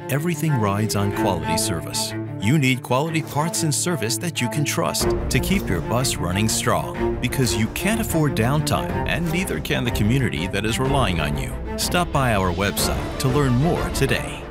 everything rides on quality service. You need quality parts and service that you can trust to keep your bus running strong, because you can't afford downtime, and neither can the community that is relying on you. Stop by our website to learn more today.